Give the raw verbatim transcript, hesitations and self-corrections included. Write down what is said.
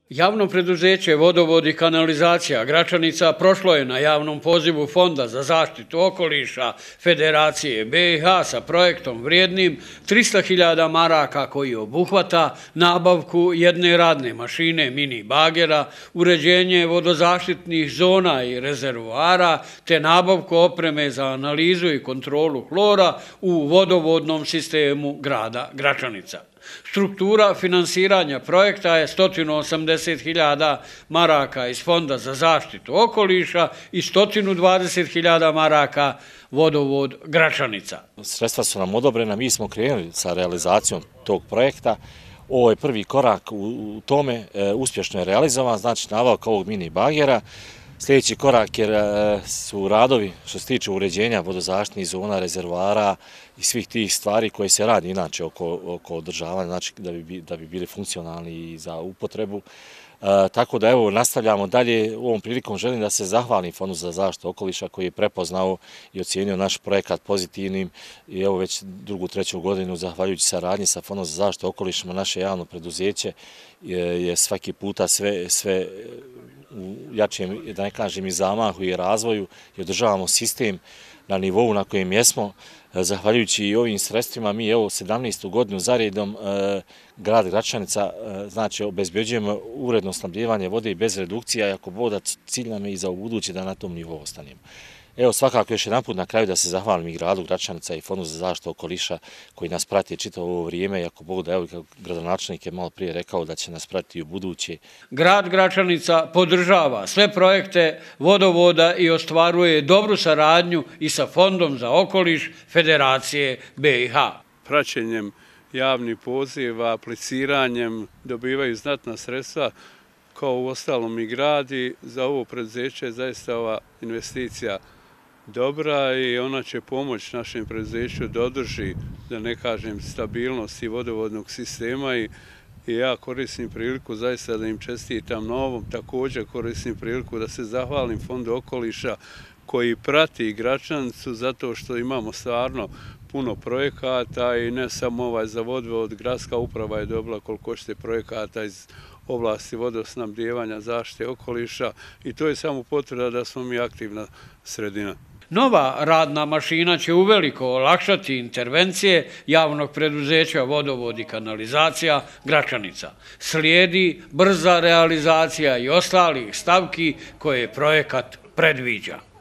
Javno preduzeće Vodovod i kanalizacija Gračanica prošlo je na javnom pozivu Fonda za zaštitu okoliša Federacije B i H sa projektom vrijednim trista hiljada maraka koji obuhvata nabavku jedne radne mašine mini bagera, uređenje vodozaštitnih zona i rezervoara te nabavku opreme za analizu i kontrolu hlora u vodovodnom sistemu grada Gračanica. Struktura finansiranja projekta je sto osamdeset hiljada maraka iz Fonda za zaštitu okoliša i sto dvadeset hiljada maraka Vodovod Gračanica. Sredstva su nam odobrena, mi smo krenuli sa realizacijom tog projekta. Ovo je prvi korak u tome, uspješno je realizovan, znači nabavka ovog mini bagera. Sljedeći korak jer su radovi što se tiče uređenja vodozaštitnih zona, rezervoara i svih tih stvari koje se radi inače oko, oko održavanja, znači da bi, da bi bili funkcionalni i za upotrebu. E, tako da evo nastavljamo dalje. U ovom prilikom želim da se zahvalim Fondu za zaštitu okoliša koji je prepoznao i ocijenio naš projekat pozitivnim i evo već drugu, treću godinu zahvaljujući saradnji sa Fondom za zaštitu okoliša naše javno preduzeće je, je svaki puta sve, sve u jačem, da ne kažem, i zamahu i razvoju i održavamo sistem na nivou na kojem jesmo. Zahvaljujući i ovim sredstvima mi evo sedamnaestu godinu zaredom eh, grad Gračanica eh, znači obezbeđujemo uredno snabdijevanje vode i bez redukcija i ako voda cilj nam je i za ubuduće da na tom nivou ostanemo. Evo svakako još jedan put na kraju da se zahvalim i gradu Gračanica i Fondu za zaštitu okoliša koji nas prati čitavo ovo vrijeme i ako Bog da, evo kako gradonačelnik je malo prije rekao da će nas pratiti i u buduće. Grad Gračanica podržava sve projekte vodovoda i ostvaruje dobru saradnju i sa Fondom za okoliš Federacije B i H. Praćenjem javnih poziva, apliciranjem dobivaju znatna sredstva kao u ostalom i gradi. Za ovo preduzeće je zaista ova investicija dobra i ona će pomoći našem preduzeću da održi, da ne kažem, stabilnost i vodovodnog sistema i, i ja koristim priliku zaista da im čestitam na ovom. Također koristim priliku da se zahvalim Fondu okoliša koji prati Gračanicu zato što imamo stvarno puno projekata i ne samo ovaj za vodovod, gradska uprava je dobila koliko hoćete projekata iz oblasti vodosnabdijevanja, zaštite okoliša i to je samo potvrda da smo mi aktivna sredina. Nova radna mašina će uveliko olakšati intervencije javnog preduzeća Vodovod i kanalizacija Gračanica. Slijedi brza realizacija i ostalih stavki koje projekat predviđa.